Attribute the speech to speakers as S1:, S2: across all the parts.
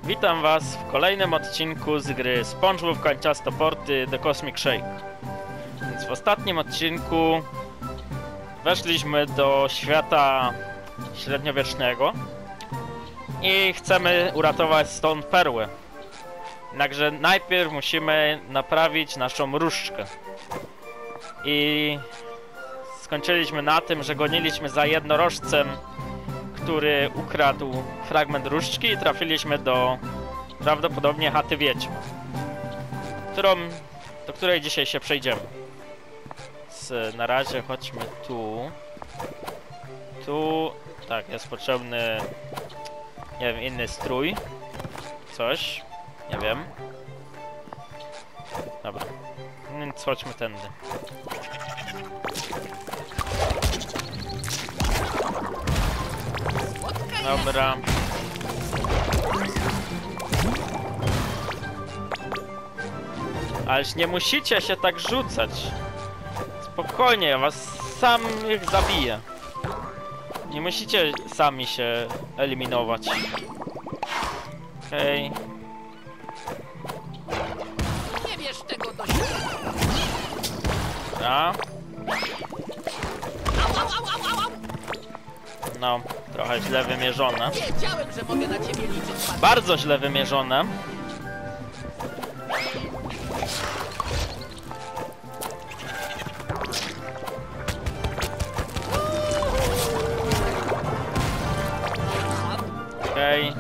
S1: Witam was w kolejnym odcinku z gry SpongeBob Kanciastoporty The Cosmic Shake. Więc w ostatnim odcinku weszliśmy do świata średniowiecznego i chcemy uratować stąd perłę. Jednakże najpierw musimy naprawić naszą różdżkę. I skończyliśmy na tym, że goniliśmy za jednorożcem, który ukradł fragment różdżki i trafiliśmy do prawdopodobnie chaty wiedźm, do której dzisiaj się przejdziemy. Więc na razie chodźmy tu. Tak, jest potrzebny, nie wiem, inny strój. Coś, nie wiem. Dobra, więc chodźmy tędy. Dobra. Ależ nie musicie się tak rzucać. Spokojnie, ja was sam ich zabiję. Nie musicie sami się eliminować. Okej.
S2: Nie wiesz tego do siebie.
S1: A?
S2: Au, au, au, au, au.
S1: No, trochę źle wymierzone.
S2: Wiedziałem, że mogę na ciebie liczyć. Pan.
S1: Bardzo źle wymierzone. Okej.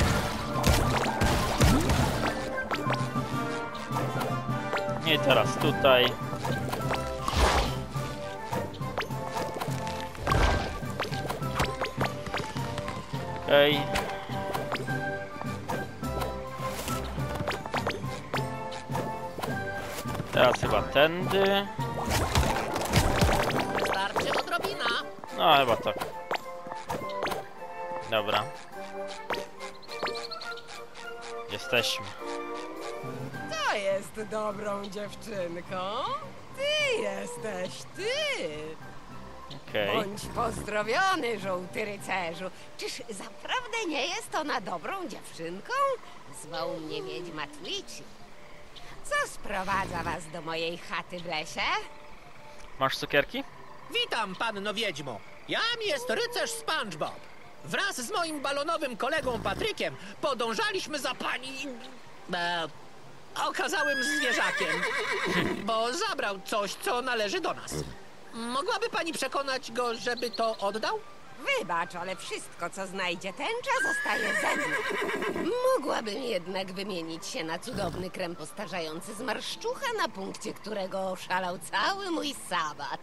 S1: I teraz tutaj. Okej. Teraz chyba tędy.
S2: Wystarczy odrobina.
S1: No chyba tak. Dobra. Jesteśmy.
S3: To jest dobrą dziewczynką. Ty jesteś ty.
S1: Okej.
S3: Bądź pozdrowiony, żółty rycerzu. Czyż zaprawdę nie jest ona dobrą dziewczynką? Zwał mnie wiedźma Twitchy. Co sprowadza was do mojej chaty w lesie?
S1: Masz cukierki?
S2: Witam, panno wiedźmo. Jam jest rycerz SpongeBob. Wraz z moim balonowym kolegą Patrykiem podążaliśmy za pani... okazałym zwierzakiem, bo zabrał coś, co należy do nas. Mogłaby pani przekonać go, żeby to oddał?
S3: Wybacz, ale wszystko, co znajdzie tęcza, zostaje ze mną. Mogłabym jednak wymienić się na cudowny krem postarzający z marszczucha, na punkcie którego oszalał cały mój sabat.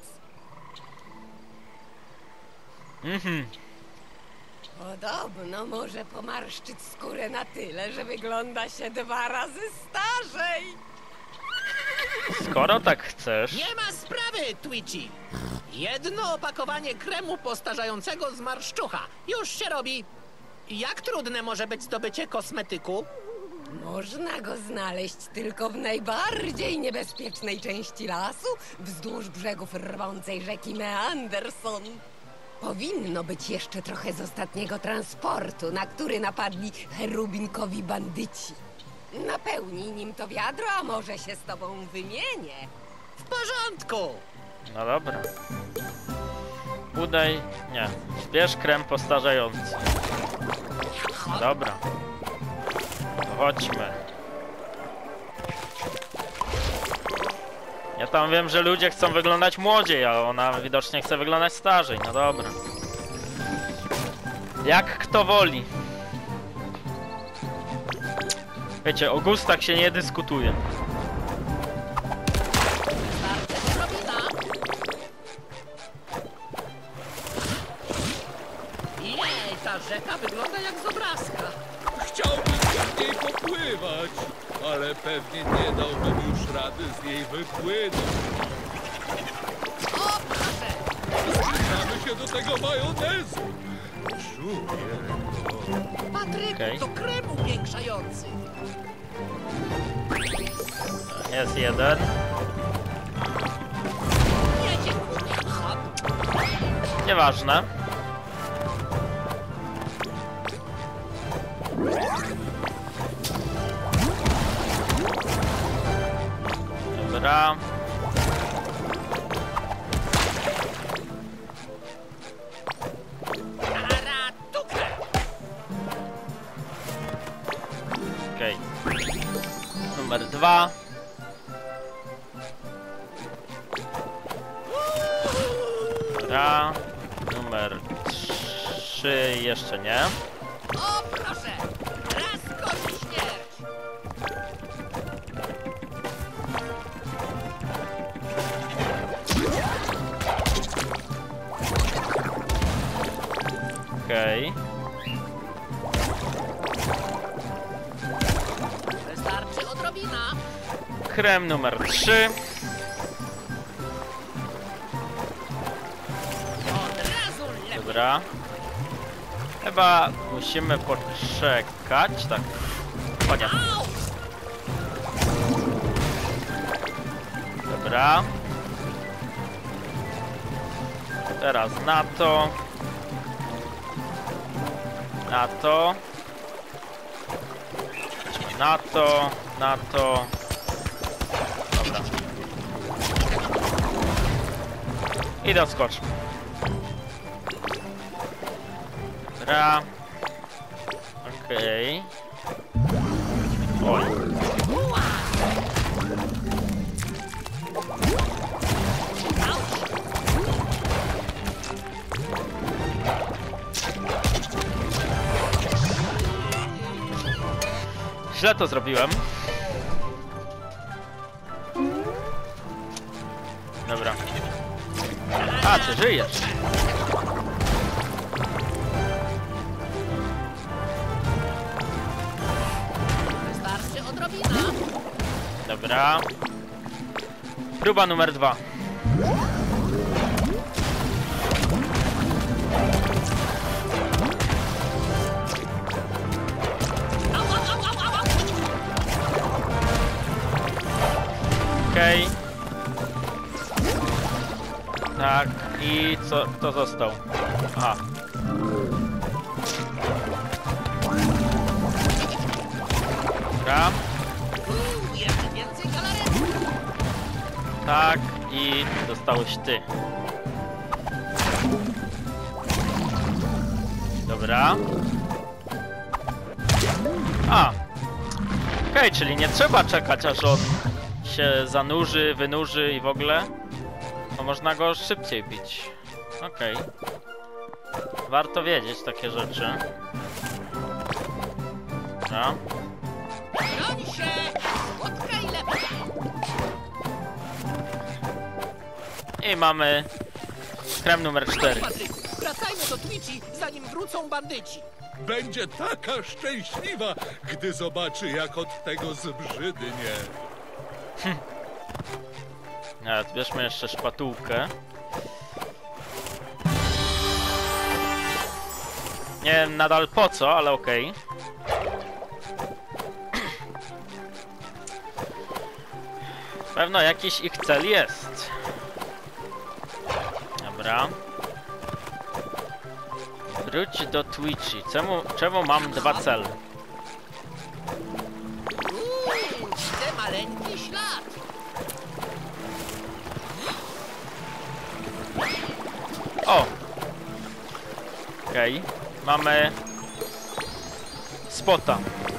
S3: Podobno może pomarszczyć skórę na tyle, że wygląda się 2 razy starzej.
S1: Skoro tak chcesz.
S2: Nie ma sprawy, Twitchy. Jedno opakowanie kremu postarzającego z marszczucha. Już się robi. Jak trudne może być zdobycie kosmetyku?
S3: Można go znaleźć tylko w najbardziej niebezpiecznej części lasu, wzdłuż brzegów rwącej rzeki Meanderson. Powinno być jeszcze trochę z ostatniego transportu, na który napadli cherubinkowi bandyci. Napełnij nim to wiadro, a może się z tobą wymienię.
S2: W porządku.
S1: No dobra. Udaj. Nie. Zbierz krem postarzający. Dobra. To chodźmy. Ja tam wiem, że ludzie chcą wyglądać młodziej, a ona widocznie chce wyglądać starzej. No dobra. Jak kto woli. Wiecie, o gustach się nie dyskutuje.
S2: Wystarczy odrobina. Jej, ta rzeka wygląda jak z obrazka.
S4: Chciałbym z niej popływać, ale pewnie nie dałbym już rady z niej wypłynąć.
S2: O, proszę.
S4: Zbliżamy się do tego majonezu. Czuję go.
S2: Patryku,
S1: Okej.
S2: to krem upiększający.
S1: Jest jeden.
S2: Nie, dziękuję. Hop.
S1: Nieważne. Dobra.
S2: Karatuka!
S1: Okej. Numer 2. Dobra. Numer 3 jeszcze nie.
S2: O, proszę! Raz kozi śmierć!
S1: Okej.
S2: Wystarczy odrobina.
S1: Krem numer 3.
S2: Od razu lepiej.
S1: Dobra. Chyba musimy poczekać. Tak. O nie.
S2: Au!
S1: Dobra. Teraz na to. Na to. Na to. Na to. Dobra. I doskoczmy. Dobra. Okej. Oj. Źle to zrobiłem. Dobra. A, ty żyjesz.
S2: Wystarczy odrobina.
S1: Dobra. Próba numer 2.
S2: Au, au, au, au, au.
S1: Okej. Tak, i co? Kto został? Aha. Dobra.
S2: Jeszcze więcej galaretów.
S1: Tak, i dostałeś ty. Dobra. A. Okej, czyli nie trzeba czekać, aż on się zanurzy, wynurzy i w ogóle. To można go szybciej bić. Okej. Warto wiedzieć takie rzeczy. Dobra.
S2: Broń się! Słodka i lepka.
S1: I mamy krem numer 4.
S2: Patryku, wracajmy do Twitchi, zanim wrócą bandyci.
S4: Będzie taka szczęśliwa, gdy zobaczy, jak od tego zbrzydnie.
S1: Bierzmy jeszcze szpatułkę. Nie wiem nadal po co, ale okej. Pewno jakiś ich cel jest. Dobra. Wróć do Twitchi. Czemu mam 2 cele?
S2: Widzę maleńki ślad.
S1: O! Okej. Mamy spota.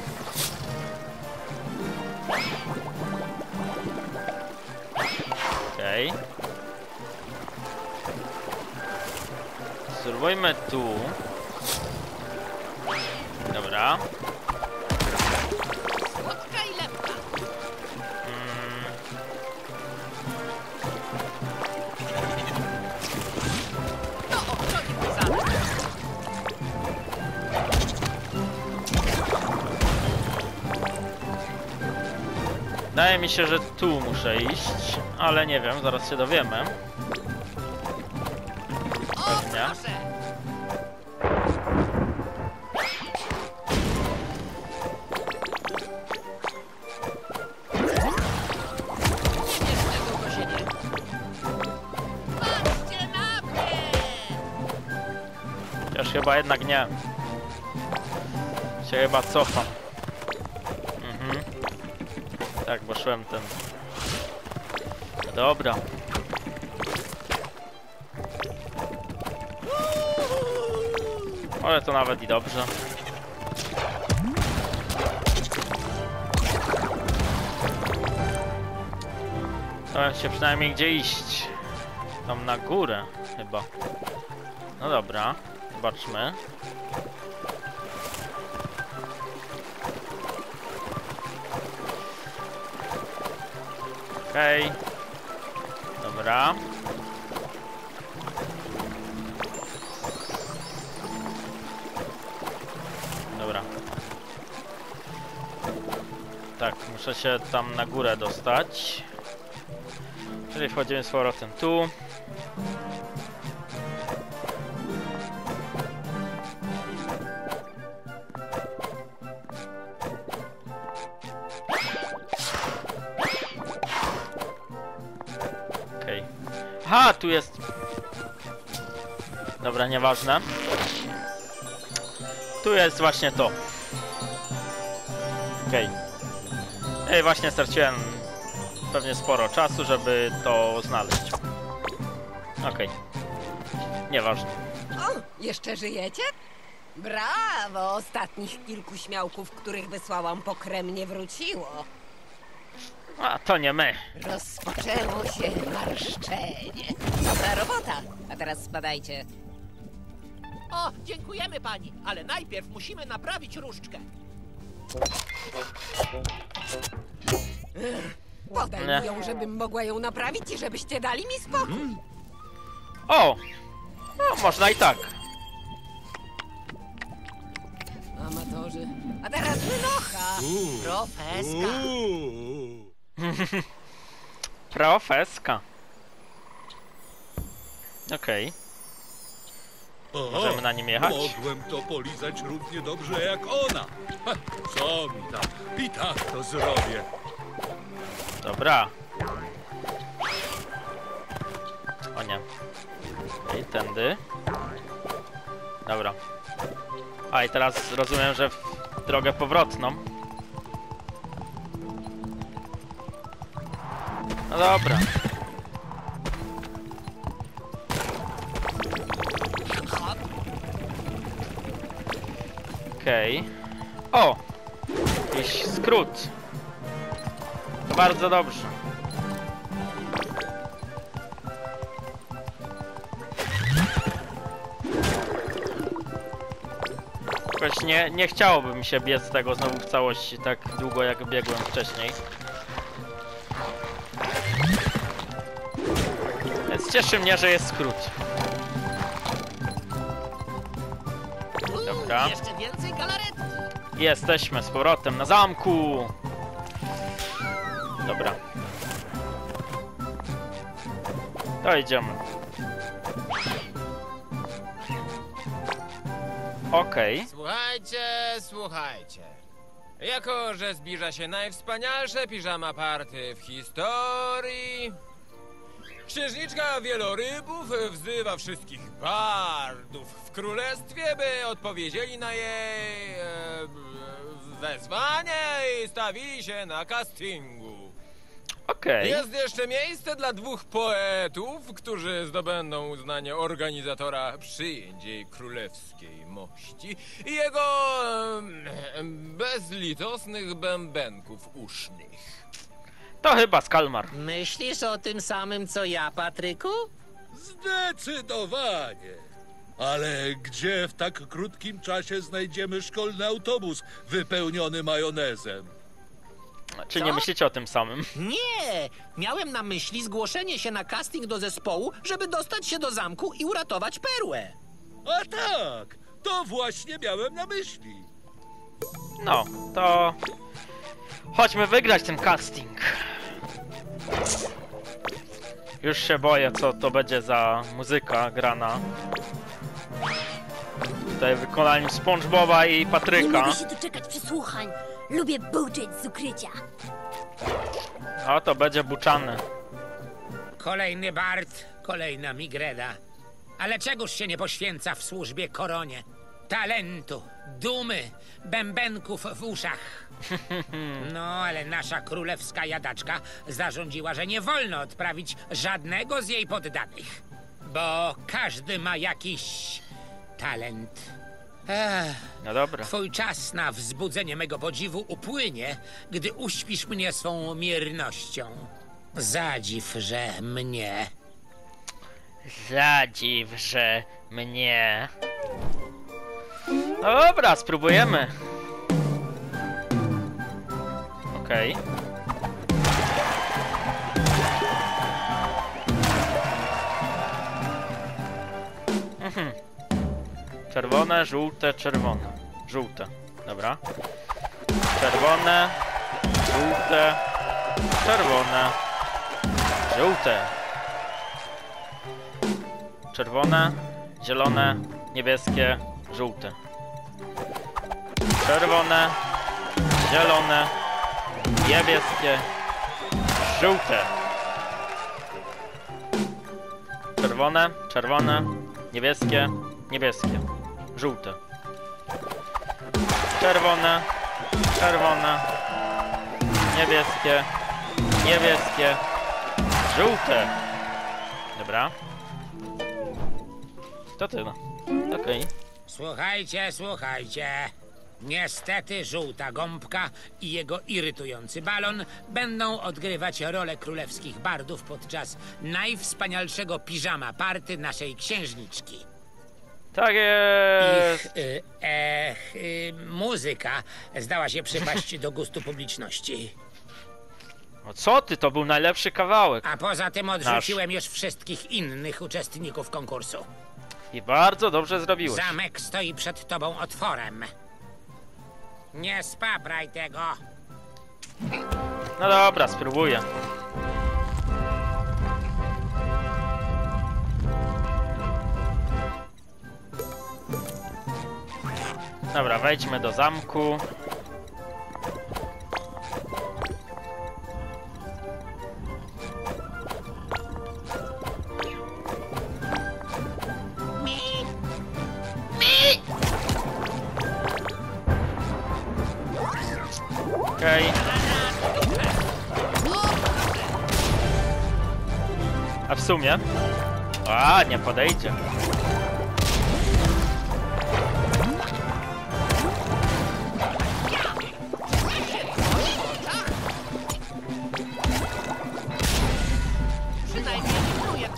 S1: Okej. Spróbujmy tu. Dobra.
S2: Słodka i lepka. To ochroni mój zamek.
S1: Wydaje mi się, że tu muszę iść, ale nie wiem, zaraz się dowiemy.
S2: O,
S1: Pewnie.
S2: proszę. Nie bierz tego do siebie. Patrzcie na mnie!
S1: Chociaż chyba jednak nie. Się chyba cofam. Tak, bo szłem ten. Dobra. Ale to nawet i dobrze. To się przynajmniej gdzie iść. Tam na górę chyba. No dobra, zobaczmy. Okej. Dobra. Dobra. Tak, muszę się tam na górę dostać. Czyli wchodzimy z powrotem tu. Okej. Aha, tu jest... Dobra, nieważne. Tu jest właśnie to. Okej. I właśnie straciłem pewnie sporo czasu, żeby to znaleźć. Okej. Nieważne.
S3: O, jeszcze żyjecie? Brawo! Ostatnich kilku śmiałków, których wysłałam po krem, nie wróciło.
S1: A, to nie my.
S3: Rozpoczęło się marszczenie. Dobra robota. A teraz spadajcie.
S2: O, dziękujemy pani, ale najpierw musimy naprawić różdżkę.
S3: Podaj
S1: Nie.
S3: mi ją, żebym mogła ją naprawić i żebyście dali mi spokój.
S1: O! No, można i tak.
S3: Amatorzy. A teraz wynocha.
S2: Profeska.
S1: Profeska. Okej. Możemy na nim jechać?
S4: Mogłem to polizać równie dobrze jak ona. Ha, co mi tam? I tak to zrobię.
S1: Dobra. O nie. I tędy. Dobra. A i teraz rozumiem, że w drogę powrotną. No dobra. Okej. O! Jakiś skrót. To bardzo dobrze. Jakoś nie chciałoby mi się biec tego znowu w całości tak długo jak biegłem wcześniej. Więc cieszy mnie, że jest skrót. Dobra.
S2: Jeszcze więcej galaretki.
S1: Jesteśmy z powrotem na zamku. Dobra. To idziemy. Okej.
S5: Słuchajcie. Jako, że zbliża się najwspanialsze piżama party w historii, księżniczka Wielorybów wzywa wszystkich bardów w królestwie, by odpowiedzieli na jej wezwanie i stawili się na castingu.
S1: Okej.
S5: Jest jeszcze miejsce dla 2 poetów, którzy zdobędą uznanie organizatora przyjęć jej królewskiej mości i jego bezlitosnych bębenków usznych.
S1: To chyba Skalmar.
S2: Myślisz o tym samym, co ja, Patryku?
S4: Zdecydowanie. Ale gdzie w tak krótkim czasie znajdziemy szkolny autobus wypełniony majonezem?
S1: Czy
S2: Co?
S1: nie myślicie o tym samym?
S2: Nie! Miałem na myśli zgłoszenie się na casting do zespołu, żeby dostać się do zamku i uratować perłę.
S4: A tak, to właśnie miałem na myśli.
S1: No, to... Chodźmy wygrać ten casting. Już się boję, co to będzie za muzyka grana. Tutaj w wykonaniu SpongeBoba i
S6: Nie
S1: Patryka.
S6: mogę się doczekać przesłuchań. Lubię buczeć z ukrycia.
S1: O, to będzie buczany.
S7: Kolejny Bart, kolejna Migreda. Ale czegoż się nie poświęca w służbie koronie? talentu, dumy, bębenków w uszach. No, ale nasza królewska jadaczka zarządziła, że nie wolno odprawić żadnego z jej poddanych. Bo każdy ma jakiś talent.
S1: No dobra.
S7: Twój czas na wzbudzenie mego podziwu upłynie, gdy uśpisz mnie swą miernością. Zadziwże mnie.
S1: Zadziwże mnie. No dobra, spróbujemy. Okej. Czerwone, żółte, czerwone. Żółte. Dobra. Czerwone, żółte, czerwone, żółte. Czerwone, zielone, niebieskie, żółte. Czerwone, zielone, niebieskie, żółte. Czerwone, czerwone, niebieskie, niebieskie, żółte. Czerwone, czerwone, niebieskie, niebieskie, żółte. Dobra. To tyle. Okej.
S7: Słuchajcie, słuchajcie. Niestety żółta gąbka i jego irytujący balon będą odgrywać rolę królewskich bardów podczas najwspanialszego piżama party naszej księżniczki.
S1: Tak jest.
S7: Muzyka zdała się przypaść do gustu publiczności.
S1: O co ty? To był najlepszy kawałek.
S7: A poza tym odrzuciłem już wszystkich innych uczestników konkursu.
S1: I bardzo dobrze zrobiłeś.
S7: Zamek stoi przed tobą otworem. Nie spapraj tego.
S1: No dobra, spróbuję. Dobra, wejdźmy do zamku. Okej. A w sumie? A, nie podejdzie.
S2: Przynajmniej próbuję.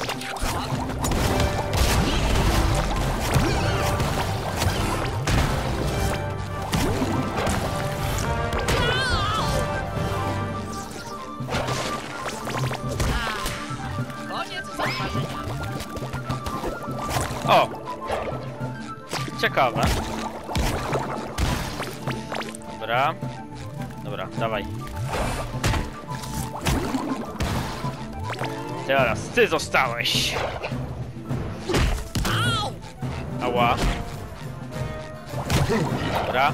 S2: Koniec zaparzenia.
S1: O! Ciekawe. Dobra. Dobra, dawaj. Teraz ty zostałeś. Ała. Dobra.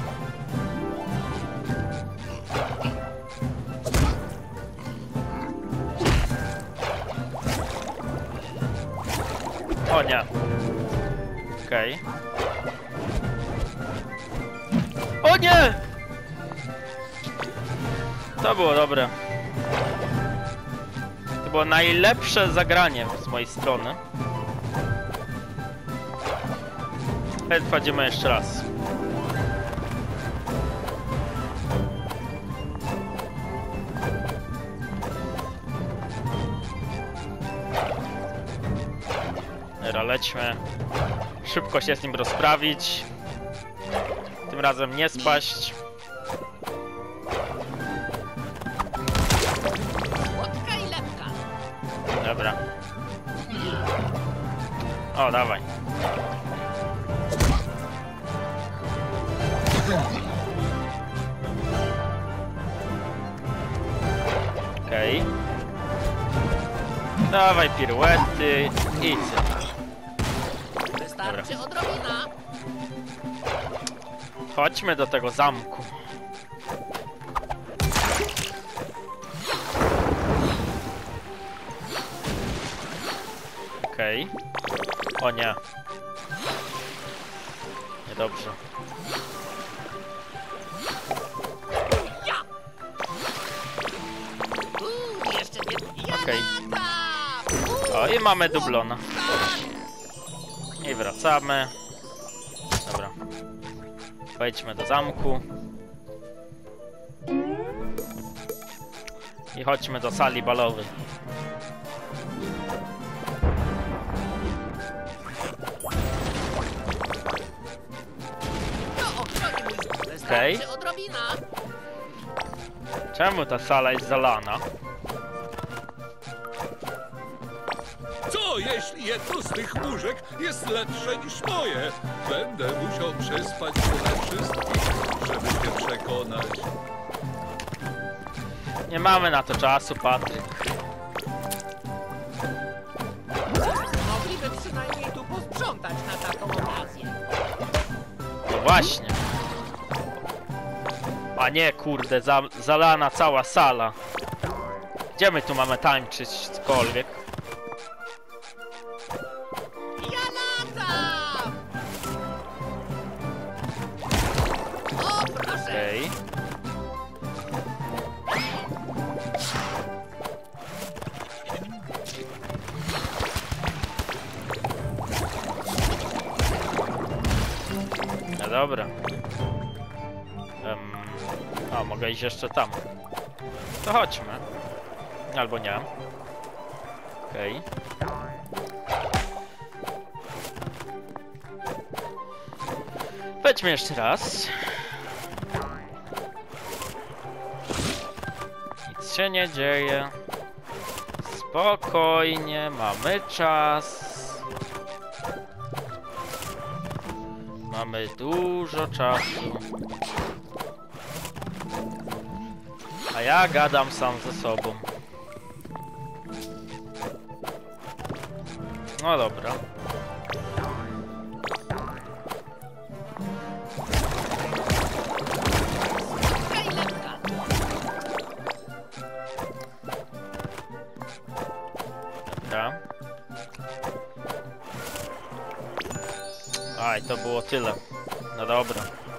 S1: O nie. Okej. O nie! To było dobre. To było najlepsze zagranie z mojej strony. Teraz wchodzimy jeszcze raz. Dobra, lećmy. Szybko się z nim rozprawić. Tym razem nie spaść.
S2: Słodka i lepka.
S1: Dobra. O, dawaj. Okej. Dawaj piruety i cyk.
S2: Wystarczy odrobina.
S1: Chodźmy do tego zamku. Okej. O nie. Niedobrze.
S2: Jeszcze nie.
S1: Okej.
S2: Jadata!
S1: O, i mamy dublona. I wracamy. Dobra. Wejdźmy do zamku. I chodźmy do sali balowej.
S2: To ochroni mój zmysł.
S1: Okej.
S2: Wystarczy odrobina.
S1: Czemu ta sala jest zalana?
S4: Co jeśli jedno z tych łóżek jest lepsze niż moje? Będę musiał przespać się na wszystkich, żeby się przekonać.
S1: Nie mamy na to czasu, Patryk.
S2: Mogliby przynajmniej tu posprzątać na taką okazję.
S1: No właśnie. A nie, kurde, zalana cała sala. Gdzie my tu mamy tańczyć cokolwiek?
S2: Ja latam! O, proszę!
S1: Okej. No dobra. A, mogę iść jeszcze tam. To chodźmy. Albo nie. Okej. Wejdźmy jeszcze raz. Nic się nie dzieje. Spokojnie, mamy czas. Mamy dużo czasu. A ja gadam sam ze sobą. No dobra.
S2: Kajlepka!
S1: Dobra. Aj, to było tyle. No dobra.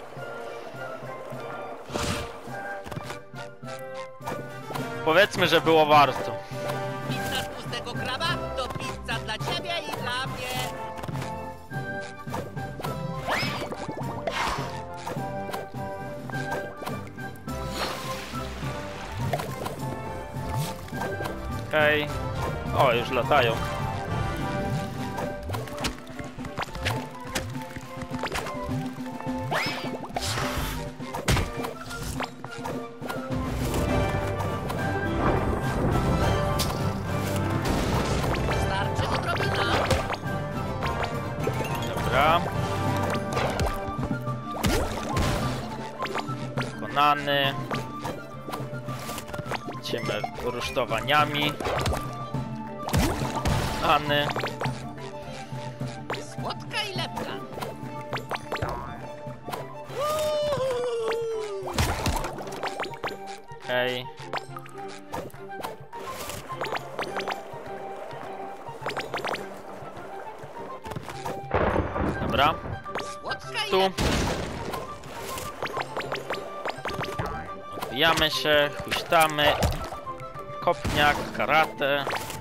S1: Powiedzmy, że było warto.
S2: Pizza z pustego kraba to pizza dla ciebie i dla mnie.
S1: Okej. O, już latają.
S2: Wystarczy odrobina.
S1: Dobra. Wykonany. Lecimy rusztowaniami. Wykonany.
S2: Słodka i lepka.
S1: Okej. Dobra.
S2: Słodka i
S1: Tu.
S2: lepka.
S1: Odbijamy się, huśtamy. Kopniak, karate.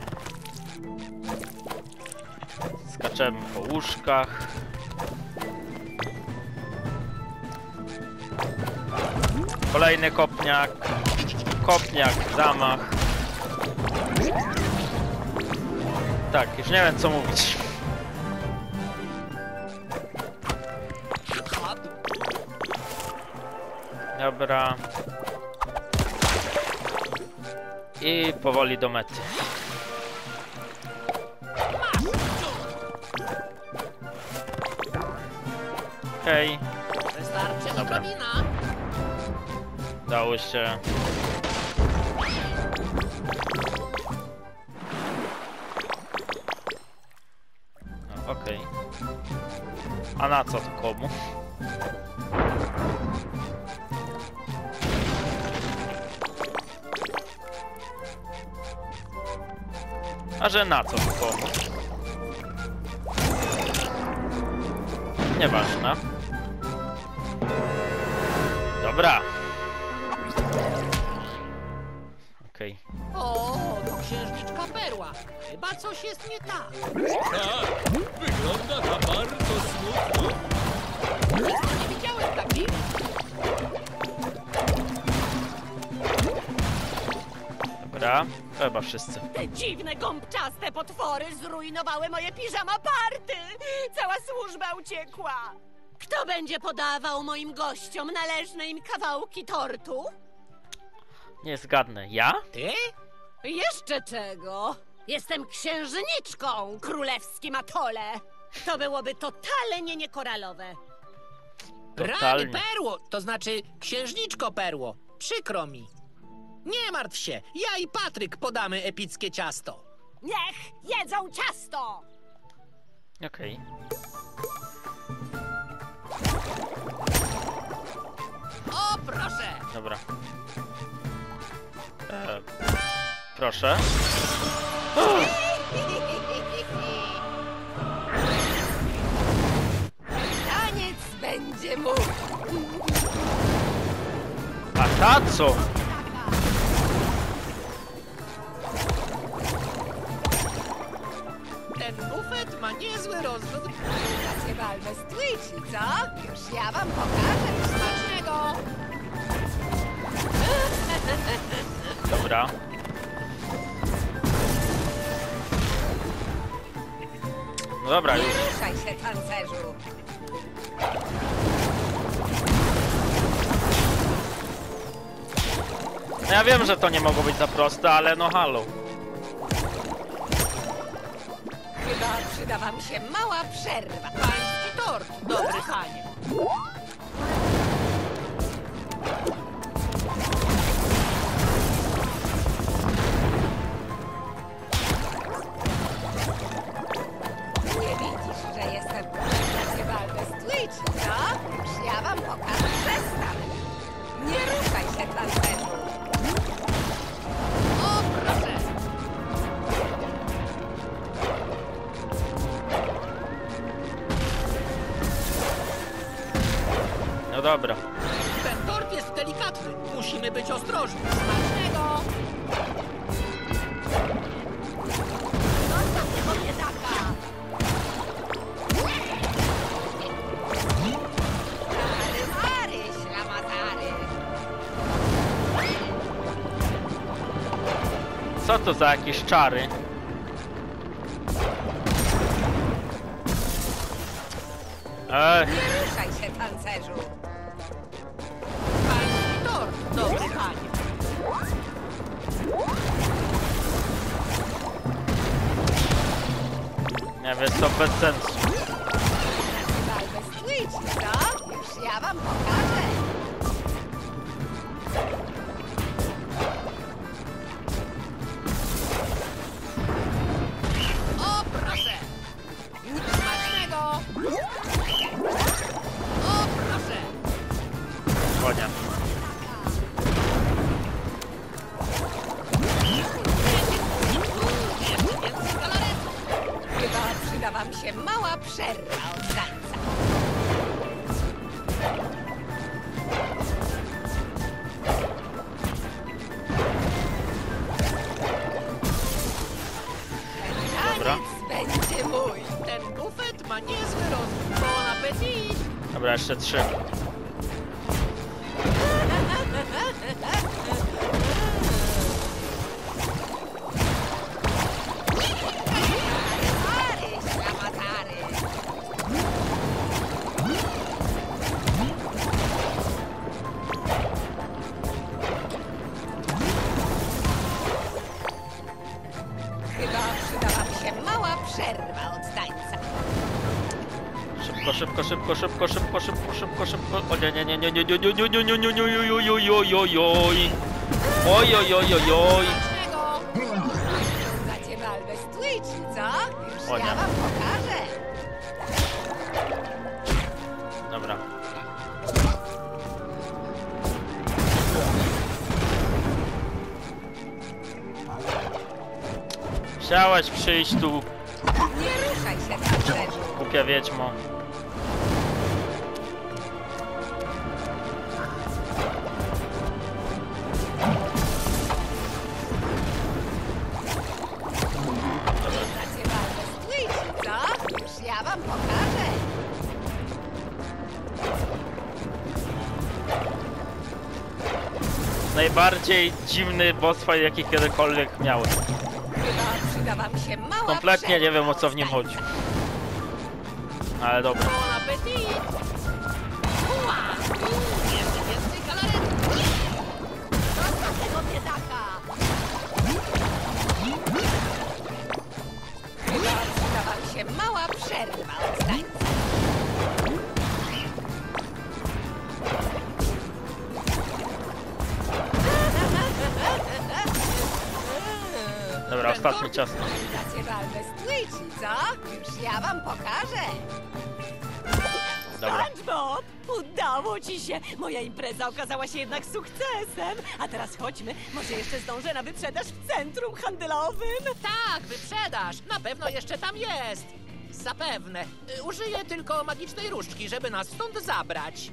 S1: Skaczemy po łóżkach. Kolejny kopniak. Kopniak, zamach. Tak, już nie wiem co mówić.
S2: Hop.
S1: Dobra. I powoli do mety. Okej,
S2: Wystarczy
S1: Dobra.
S2: odrobina.
S1: dało się. No, okej. A na co to komu? A że na co to komu? Nieważne. Dobra. Okej.
S2: O, to księżniczka Perła. Chyba coś jest nie tak.
S4: Tak, wygląda na bardzo smutno.
S2: Nigdy nie widziałem takiej.
S1: Dobra. Chyba wszyscy.
S8: Te dziwne, gąbczaste potwory zrujnowały moje piżama party! Cała służba uciekła! Kto będzie podawał moim gościom należne im kawałki tortu?
S1: Nie zgadnę. Ja?
S2: Ty?
S8: Jeszcze czego? Jestem księżniczką królewskim atole! To byłoby totalnie niekoralowe.
S2: Rany
S1: Totalnie.
S2: Perło, to znaczy księżniczko Perło. Przykro mi. Nie martw się, ja i Patryk podamy epickie ciasto.
S8: Niech jedzą ciasto!
S1: Okej.
S2: O, proszę!
S1: Dobra. Proszę.
S3: Taniec będzie mój.
S1: A ta co?
S2: Ten bufet ma niezły rozrzut.
S3: Macie walwę z Twitchi, co? Już ja wam pokażę.
S2: Smacznego!
S1: Dobra. No dobra,
S3: Nie
S1: już.
S3: ruszaj się, tancerzu.
S1: No ja wiem, że to nie mogło być za proste, ale no halo.
S3: Chyba przyda wam się mała przerwa.
S2: Pański tort, dobry panie.
S3: Nie widzisz, że jestem macie walwę z Twitchi, co? Już ja wam pokażę. Przestań. Nie ruszaj się, tancerzu.
S2: O, proszę!
S1: No dobra.
S2: Ten tort jest delikatny. Musimy być ostrożni. Smacznego!
S8: Zostaw tego biedaka!
S3: Mary, Mary, ślamazary.
S1: Co to za jakieś czary? Ech,
S3: Nie ruszaj się, tancerzu.
S2: Pański tort, dobry panie.
S1: nie wiesz, to bez sensu.
S3: Macie walwę z Twitchi, co? Już ja wam pokażę.
S2: O, proszę! Smacznego! O, proszę!
S1: Konia.
S2: Jeszcze więcej galaretów!
S3: Chyba przyda wam się mała przerwa od tańca. Ten
S1: Dobra.
S3: taniec będzie mój.
S2: Ten bufet ma niezły rozrzut. Bon appetit!
S1: Dobra, jeszcze 3.
S3: Mary, ślamazary. Chyba przyda wam się mała przerwa od tańca.
S1: Szybko, szybko, szybko, szybko, szybko, szybko, szybko, szybko. O nie, nie, nie, nie, nie, nie, nie, nie, nie, nie, nie, nie, oj, oj, oj, oj, oj. Oj, oj, oj, oj, oj.
S2: Smacznego!
S3: Macie walwę z Twitchi, co? Już
S1: O nie.
S3: ja wam pokażę.
S1: Dobra. Chciałaś przyjść tu,
S3: Nie ruszaj się, tancerzu.
S1: głupia wiedźmo. Najbardziej dziwny boss fight, jaki kiedykolwiek miałem.
S3: Chyba przyda wam się mała
S1: Kompletnie nie wiem, o
S3: przerwa
S1: co w nim
S3: od
S1: chodzi. Ale dobra.
S2: Bon appetit! Ua! Jeszcze więcej galaretów!
S8: Zostaw tego biedaka!
S3: Chyba przyda wam się mała przerwa od tańca.
S1: Dobra, ostatni czas.
S3: Dacie żal bez Twitchi, co? Już ja wam pokażę.
S1: Dobra.
S8: SpongeBob! Udało ci się! Moja impreza okazała się jednak sukcesem! A teraz chodźmy, może jeszcze zdążę na wyprzedaż w centrum handlowym!
S2: Tak, wyprzedaż! Na pewno jeszcze tam jest! Zapewne. Użyję tylko magicznej różdżki, żeby nas stąd zabrać.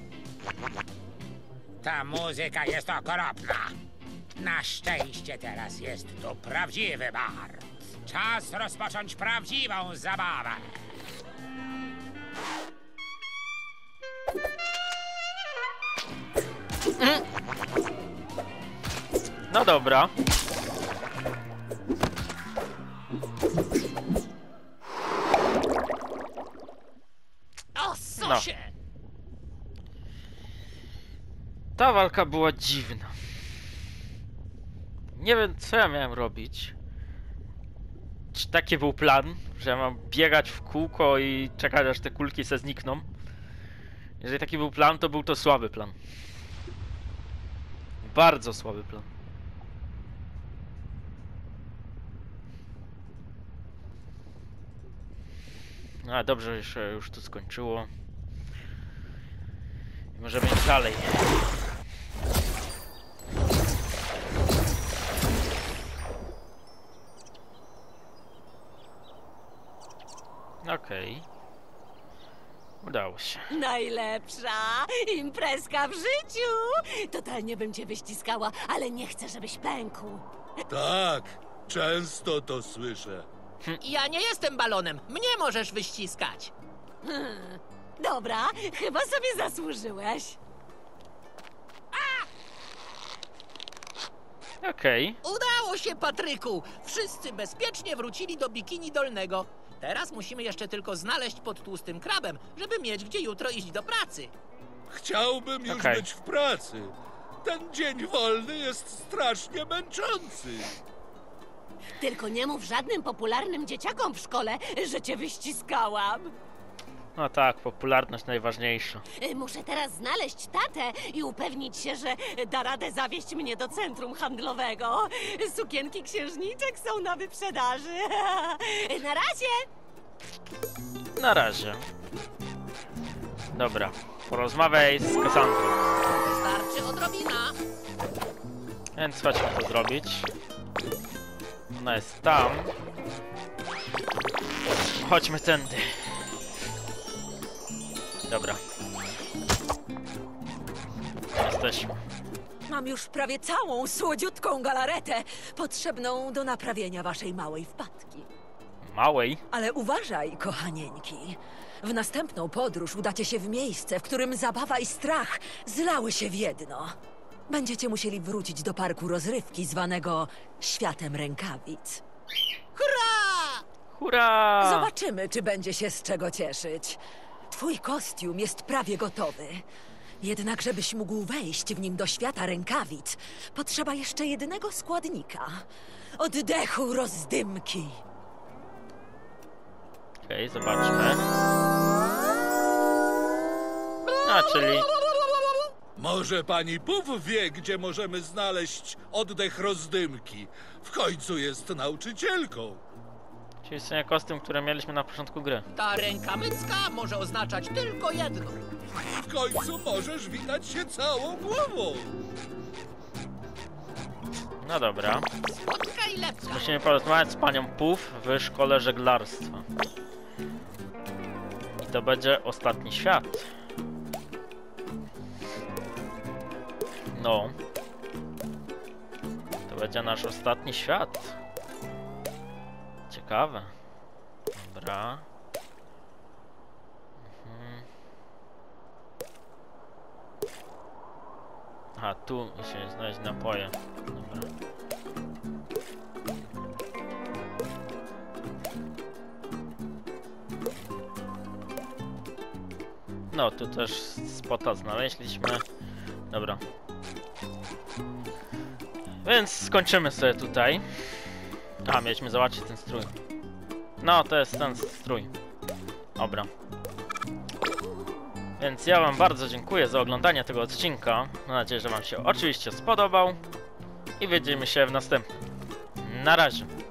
S7: Ta muzyka jest okropna. Na szczęście teraz jest tu prawdziwy bar. Czas rozpocząć prawdziwą zabawę.
S1: No dobra.
S2: O, sosie!
S1: Ta walka była dziwna. Nie wiem, co ja miałem robić. Czy taki był plan, że ja mam biegać w kółko i czekać, aż te kulki se znikną? Jeżeli taki był plan, to był to słaby plan. Bardzo słaby plan. A dobrze, że już to skończyło. I możemy iść dalej. Okej. Udało się.
S8: Najlepsza imprezka w życiu! Totalnie bym cię wyściskała, ale nie chcę, żebyś pękł.
S4: Tak, często to słyszę.
S2: Ja nie jestem balonem. Mnie możesz wyściskać.
S8: Dobra, chyba sobie zasłużyłeś.
S1: Okej.
S2: Udało się, Patryku! Wszyscy bezpiecznie wrócili do bikini dolnego. Teraz musimy jeszcze tylko znaleźć pod tłustym krabem, żeby mieć gdzie jutro iść do pracy.
S4: Chciałbym już
S1: Okej.
S4: być w pracy. Ten dzień wolny jest strasznie męczący.
S8: Tylko nie mów żadnym popularnym dzieciakom w szkole, że cię wyściskałam.
S1: No tak, popularność najważniejsza.
S8: Muszę teraz znaleźć tatę i upewnić się, że da radę zawieźć mnie do centrum handlowego. Sukienki księżniczek są na wyprzedaży. Na razie!
S1: Na razie. Dobra, porozmawiaj z Kassandrą.
S2: Wystarczy odrobina.
S1: Więc chodźmy to zrobić. Ona jest tam. Chodźmy tędy. Dobra. Jesteśmy.
S9: Mam już prawie całą słodziutką galaretę, potrzebną do naprawienia waszej małej wpadki.
S1: Małej?
S9: Ale uważaj, kochanieńki. W następną podróż udacie się w miejsce, w którym zabawa i strach zlały się w jedno. Będziecie musieli wrócić do parku rozrywki zwanego Światem Rękawic.
S2: Hurra!
S1: Hurra!
S9: Zobaczymy, czy będzie się z czego cieszyć. Twój kostium jest prawie gotowy. Jednak żebyś mógł wejść w nim do świata rękawic, potrzeba jeszcze jednego składnika. Oddechu rozdymki.
S1: Okej, zobaczmy. A, czyli...
S4: Może pani Puf wie, gdzie możemy znaleźć oddech rozdymki. W końcu jest nauczycielką.
S1: Czyli jest kostium, który mieliśmy na początku gry.
S2: Ta rękamycka może oznaczać tylko jedno.
S4: W końcu możesz witać się całą głową.
S1: No dobra.
S2: Spotkaj lepka.
S1: Musimy porozmawiać z panią Puf w szkole żeglarstwa. I to będzie ostatni świat. No. To będzie nasz ostatni świat. Ciekawe. Dobra. Aha, tu się znaleźć napoje. Dobra. No, tu też spota znaleźliśmy. Dobra. Więc skończymy sobie tutaj. A, mieliśmy zobaczyć ten strój. No, to jest ten strój. Dobra. Więc ja wam bardzo dziękuję za oglądanie tego odcinka. Mam nadzieję, że wam się oczywiście spodobał. I widzimy się w następnym. Na razie.